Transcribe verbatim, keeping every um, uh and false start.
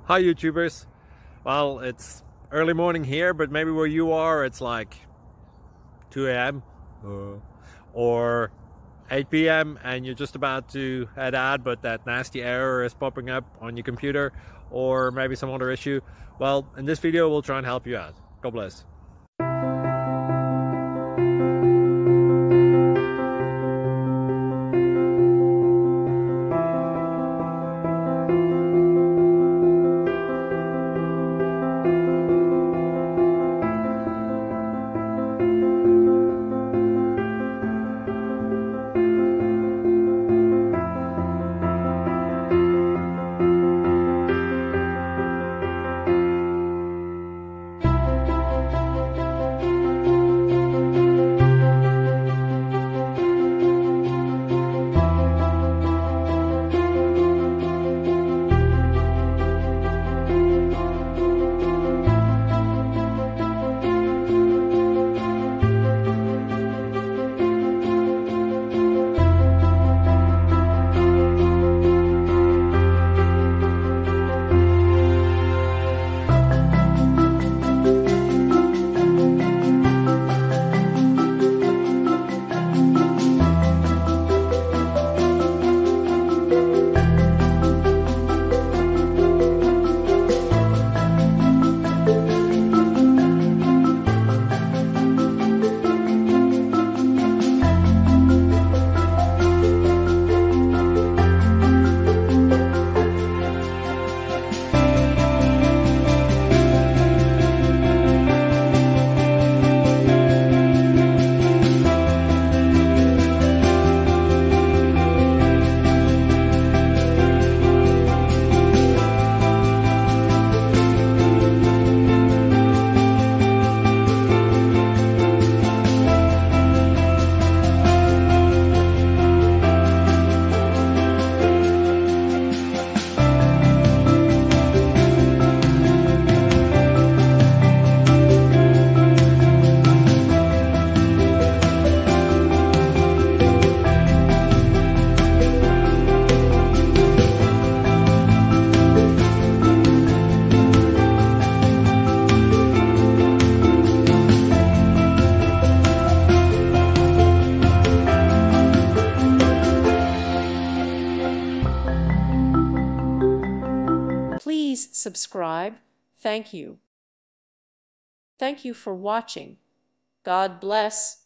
Hi YouTubers. Well, it's early morning here, but maybe where you are it's like two A M uh, or eight P M and you're just about to head out, but that nasty error is popping up on your computer, or maybe some other issue. Well, in this video we'll try and help you out. God bless. Please subscribe. Thank you. Thank you for watching. God bless.